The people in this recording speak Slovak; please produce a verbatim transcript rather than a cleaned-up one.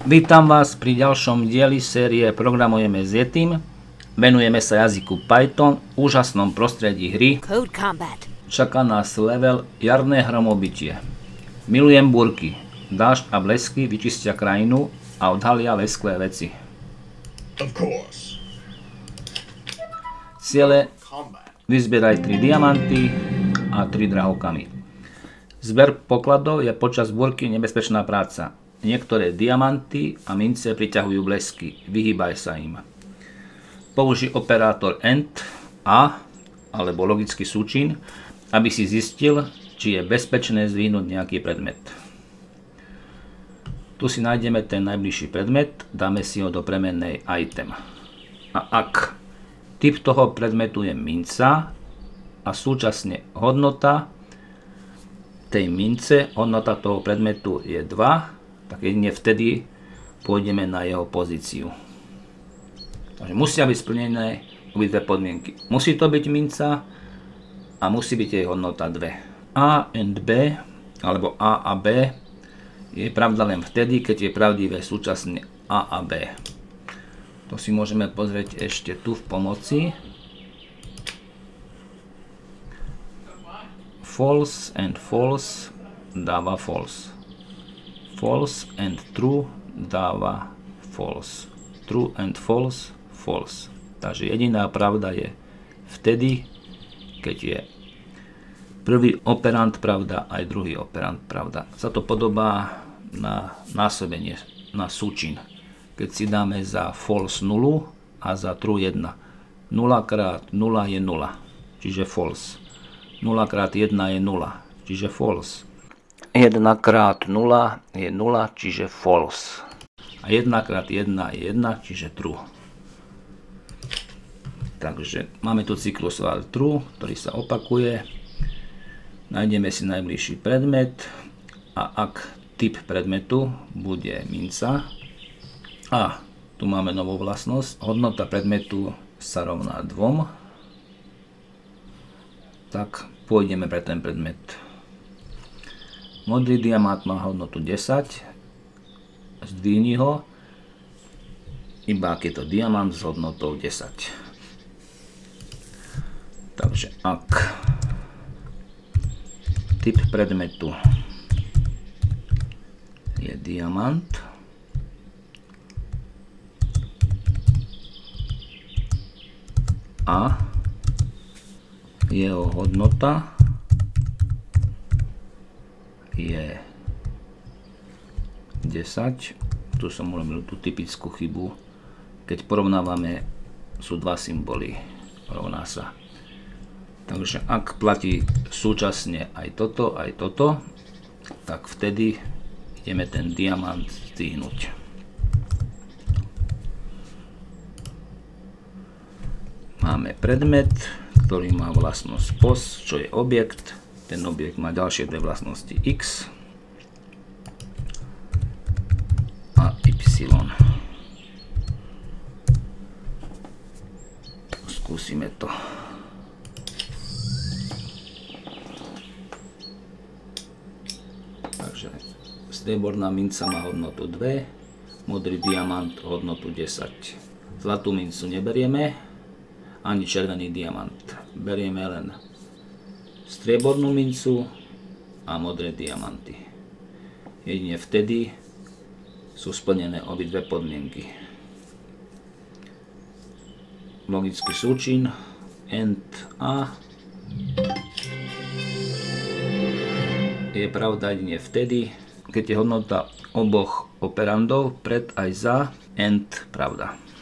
Vítam vás pri ďalšom dieli série Programujeme s Yetim. Venujeme sa jazyku Python, úžasnom prostredí hry. Code Combat. Čaká nás level Jarné hromobytie. Milujem búrky. Dážď a blesky vyčistia krajinu a odhalia lesklé veci. Of course. Ciele: vyzbieraj tri diamanty a tri drahokamy. Zber pokladov je počas búrky nebezpečná práca. Niektoré diamanty a mince priťahujú blesky. Vyhýbaj sa im. Použij operátor AND a alebo logický súčin, aby si zistil, či je bezpečné zdvihnúť nejaký predmet. Tu si nájdeme ten najbližší predmet, dáme si ho do premennej item. A ak typ toho predmetu je minca a súčasne hodnota tej mince, hodnota toho predmetu je dva, tak jedine vtedy pôjdeme na jeho pozíciu. Takže musia byť splnené obidve podmienky. Musí to byť minca a musí byť jej hodnota dva. A and B, alebo A a B, je pravda len vtedy, keď je pravdivé súčasne A a B. To si môžeme pozrieť ešte tu v pomoci. False and false dáva false. False and true dáva false. True and false, false. Takže jediná pravda je vtedy, keď je prvý operand pravda, aj druhý operand pravda. Sa to podobá na násobenie, na súčin. Keď si dáme za false nulu a za true jedna. nula krát nula je nula, čiže false. nula krát jedna je nula, čiže false. jedna krát nula je nula, čiže false. A jedna krát jedna je jedna, čiže true. Takže máme tu cyklus while true, ktorý sa opakuje. Nájdeme si najbližší predmet a ak typ predmetu bude minca a tu máme novú vlastnosť, hodnota predmetu sa rovná dvom, tak pôjdeme pre ten predmet. Modrý diamant má hodnotu desať, zdvihni ho, iba ak je to diamant s hodnotou desať. Takže ak typ predmetu je diamant a jeho hodnota je desať, tu som urobil tú typickú chybu, keď porovnávame, sú dva symboly, rovná sa. Takže ak platí súčasne aj toto, aj toto, tak vtedy ideme ten diamant zdvihnúť. Máme predmet, ktorý má vlastnosť pos, čo je objekt. Ten objekt má ďalšie dve vlastnosti x a y. Skúsime to. Takže strieborná minca má hodnotu dva, modrý diamant hodnotu desať. Zlatú mincu neberieme, ani červený diamant. Berieme len striebornú mincu a modré diamanty. Jedine vtedy sú splnené obidve podmienky. Logický súčin AND a je pravda jedine vtedy, keď je hodnota oboch operandov pred aj za AND pravda.